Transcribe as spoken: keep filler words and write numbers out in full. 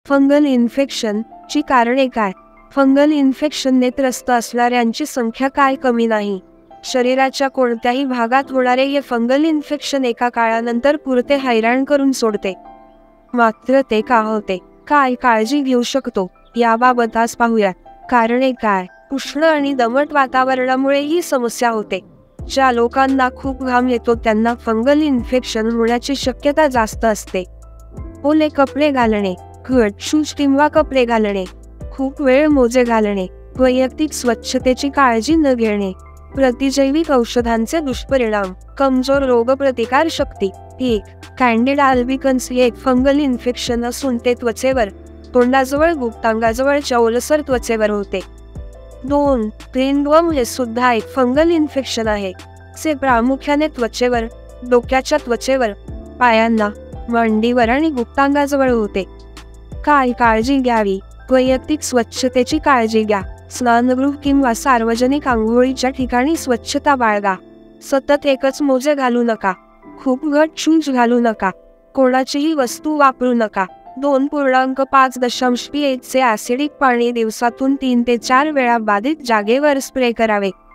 Fungal infection ची कारणे काय? फंगल इन्फेक्शनने त्रस्त असणाऱ्यांची संख्या काय कमी नाही. शरीराच्या कोणत्याही भागात होणारे हे फंगल इन्फेक्शन एका काळानंतर पुरते हैराण करून सोडते. मात्र ते का होते, काय काळजी घेऊ शकतो याबाबत आज पाहूया. कारणे काय? उष्ण आणि दमट वातावरणामुळे ही समस्या होते. ज्या लोकांना खूप घाम येतो त्यांना फंगल इन्फेक्शन होण्याची शक्यता जास्त असते. ओले कपडे घालणे, घट शूज किंवा कपडे घालणे, खूप वेळ मोजे घालणे, वैयक्तिक स्वच्छतेची काळजी न घेणे, प्रतिजैविक औषधांचे दुष्परिणाम, कमजोर रोगप्रतिकार शक्ती. एक. कॅन्डिडा अल्बिकन्स हे एक फंगल इन्फेक्शन असून ते त्वचेवर, तोंडाजवळ, गुप्तांगाजवळच्या ओलसर त्वचेवर होते. दोन. रिंगवर्म हे सुद्धा एक फंगल इन्फेक्शन आहे. जे प्रामुख्याने त्वचेवर, डोक्याच्या त्वचेवर, पायांना, मांडीवर आणि गुप्तांगाजवळ होते. काय काळजी घ्यावी? वैयक्तिक स्वच्छतेची काळजी घ्या. स्नानगृह किंवा सार्वजनिक आंघोळीच्या ठिकाणी स्वच्छता बाळगा. सतत एकच मोजे घालू नका. खूप घट शूज घालू नका. कोणाचीही वस्तू वापरू नका. दोन पूर्णांक पाच दशांश पीएच चे ॲसिडिक पाणी दिवसातून तीन ते चार वेळा बाधित जागेवर स्प्रे करावे.